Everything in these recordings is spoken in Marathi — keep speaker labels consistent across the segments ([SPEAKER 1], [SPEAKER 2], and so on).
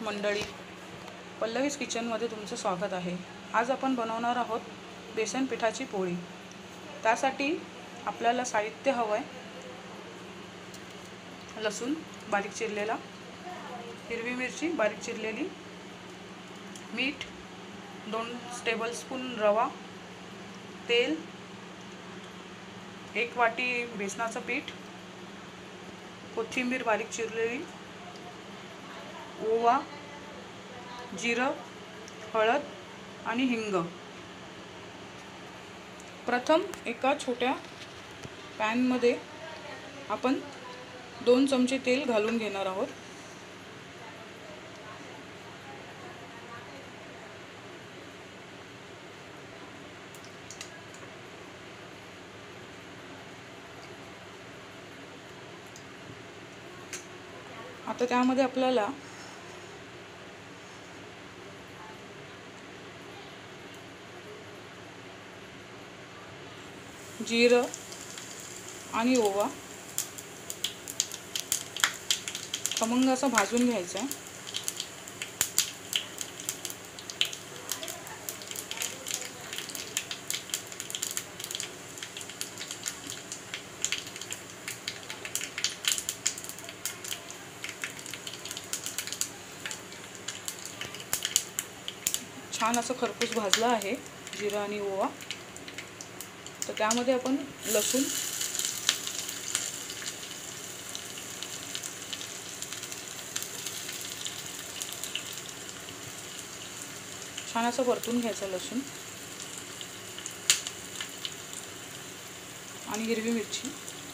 [SPEAKER 1] मंडळी, पल्लवीज किचनमध्ये तुमचं स्वागत आहे। आज आपण बनवणार आहोत बेसन पिठाची पोळी। त्यासाठी आपल्याला साहित्य हवं आहे, लसूण बारीक चिरलेला, हिरवी मिरची बारीक चिरलेली, मीठ, 2 टेबलस्पून रवा, तेल, 1 वाटी बेसनाचं पीठ, कोथिंबीर बारीक चिरलेली, ओवा, जिरं, हळद आणि हिंग। प्रथम एका छोट्या पॅनमध्ये आपण 2 चमचे तेल घालून घेणार आहोत। आता त्यामध्ये आपल्याला जिरं आणि ओवा खमंग असं भाजून घ्यायचं आहे। छान असं खरपूस भाजला आहे जिरं आणि ओवा। तर त्यामध्ये आपण लसूण, छान असं परतून घ्यायचं लसूण आणि हिरवी मिरची,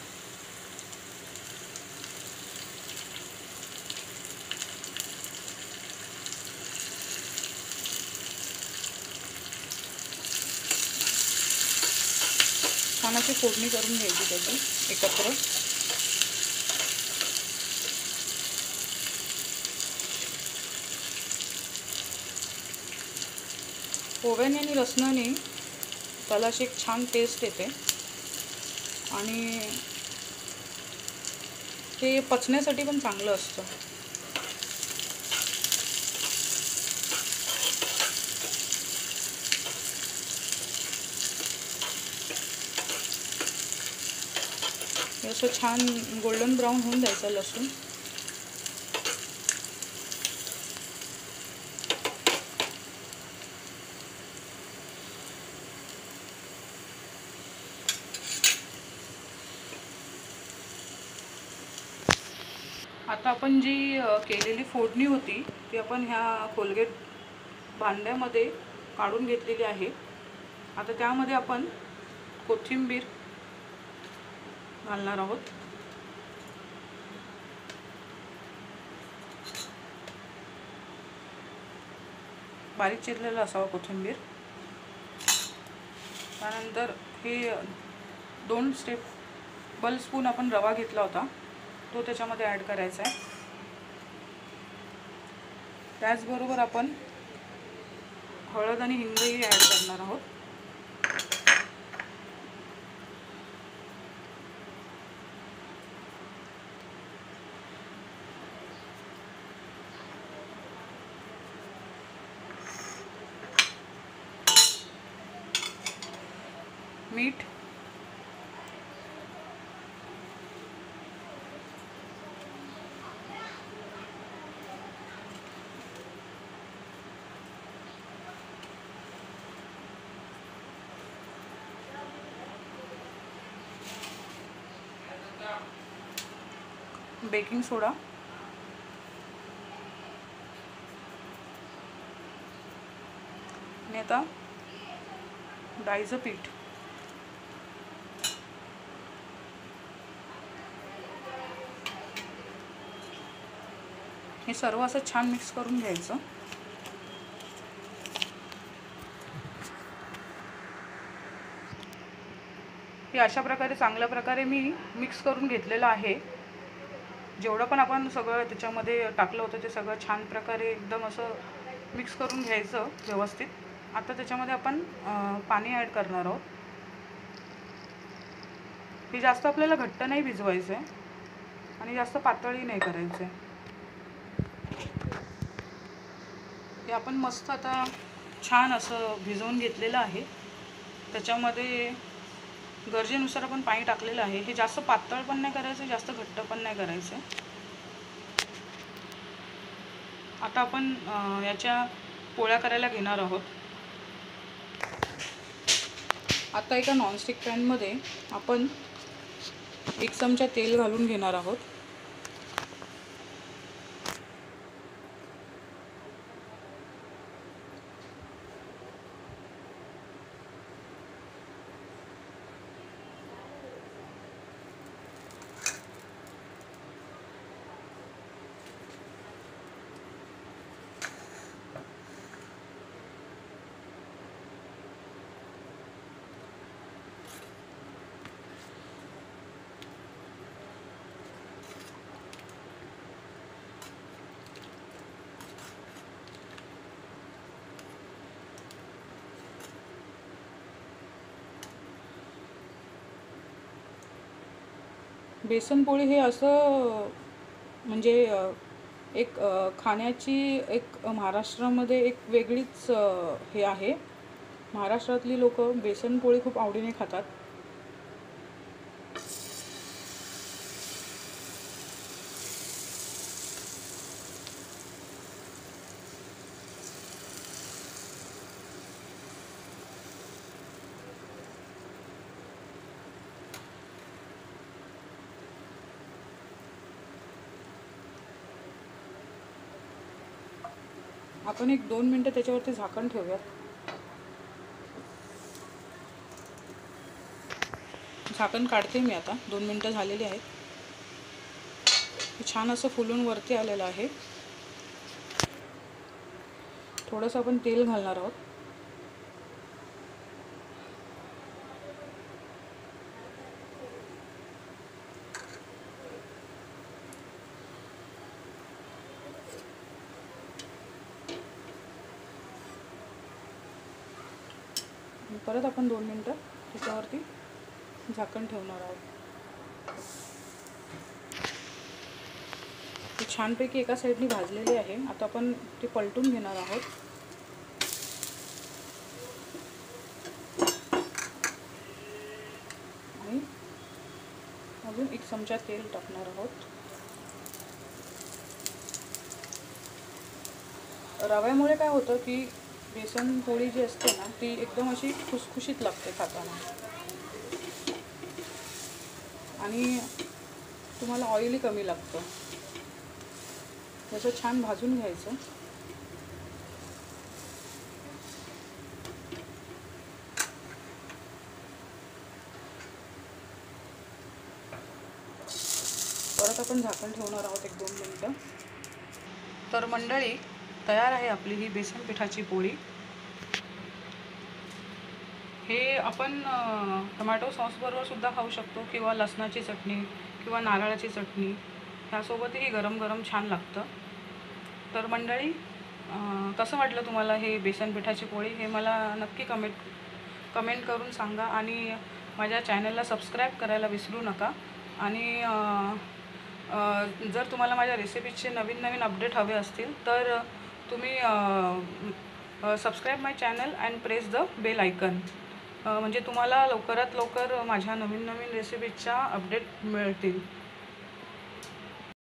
[SPEAKER 1] छान अशी फोडणी करून घ्यायची त्याची एकत्र। ओव्याने आणि लसणाने त्याला अशी एक छान टेस्ट येते आणि ते पचण्यासाठी पण चांगलं असतं। हे असं छान गोल्डन ब्राऊन होऊन द्यायचं लसूण। आता आपण जी केलेली फोडणी होती ती आपण ह्या कोलगेट भांड्यामध्ये काढून घेतलेली आहे। आता त्यामध्ये आपण कोथिंबीर घालणार आहोत, बारीक चिरलेला असावा कोथिंबीर। त्यानंतर हे 2 टेबलस्पून आपण रवा घेतला होता तो त्याच्यामध्ये ॲड करायचा आहे। त्याचबरोबर आपण हळद आणि हिंगही ॲड करणार आहोत। मीठ, बेकिंग सोडा, आणि आता डाळीचं पीठ। हे सर्व असं छान मिक्स करून घ्यायचं। हे अशा प्रकारे चांगल्या प्रकारे मी मिक्स करून घेतलेलं आहे। जेवढं पण आपण सगळं त्याच्यामध्ये टाकलं होतं ते सगळं छान प्रकारे एकदम असं मिक्स करून घ्यायचं व्यवस्थित। आता त्याच्यामध्ये आपण पाणी ॲड करणार आहोत। हे जास्त आपल्याला घट्ट नाही भिजवायचं आहे आणि जास्त पातळही नाही करायचं आहे। हे आपण मस्त आता छान असं भिजवून घेतलेलं आहे. त्याच्यामध्ये गरजेनुसार आपण पाणी टाकलेलं आहे. हे जास्त पातळ पण नाही करायचं, जास्त घट्ट पण नाही करायचं. आता आपण याच्या पोळ्या करायला घेणार आहोत. आता एका नॉनस्टिक पॅनमध्ये आपण 1 चमचा तेल घालून घेणार आहोत. बेसन पोळी हे असं म्हणजे एक खाण्याची एक महाराष्ट्रामध्ये एक वेगळीच हे आहे. महाराष्ट्रातली लोक बेसन पोळी खूप आवडीने खातात. आपण 1-2 मिनटं त्याच्यावरती झाकण ठेवूया. झाकण काढते मी आता. 2 मिनटं झालेली आहेत. छान असं फुलून वरती आलेलं आहे. थोडंसं आपण तेल घालणार आहोत. परत आपण 2 मिनटं त्याच्यावरती झाकण ठेवणार आहोत. ते छानपैकी एका साईडनी भाजलेले आहे. आता आपण ते पलटून घेणार आहोत. आणि अजून 1 चमचा तेल टाकणार आहोत. रव्यामुळे काय होतं की बेसन पोळी जी असते ना ती एकदम अशी खुसखुशीत लागते खाताना. आणि तुम्हाला ऑइली कमी लागतं. त्याचं छान भाजून घ्यायचं. परत आपण झाकण ठेवणार आहोत 1-2 मिनटं. तर मंडळी, तयार आहे आपली ही बेसन पिठाची पोळी. हे आपण टोमॅटो सॉसबरोबर सुद्धा खाऊ शकतो किंवा लसणाची चटणी किंवा नारळाची चटणी ह्यासोबतही गरम गरम छान लागतं. तर मंडळी, कसं वाटलं तुम्हाला हे बेसन पिठाची पोळी हे मला नक्की कमेंट करून सांगा. आणि माझ्या चॅनलला सबस्क्राईब करायला विसरू नका. आणि जर तुम्हाला माझ्या रेसिपीचे नवीन नवीन अपडेट हवे असतील तर तुम्ही subscribe my channel and press the bell icon. म्हणजे तुम्हाला लवकरात लवकर माझ्या नवीन नवीन रेसिपीच्या अपडेट मिळतील.